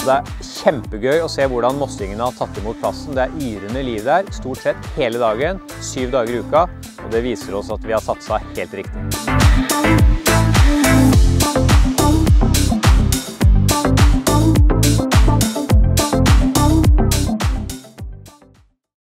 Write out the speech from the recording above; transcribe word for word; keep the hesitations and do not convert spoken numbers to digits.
Det er kjempegøy å se hvordan mossingene har tatt imot plassen. Det er yrende liv der, stort sett hele dagen, syv dager i uka, og det viser oss at vi har satset helt riktig.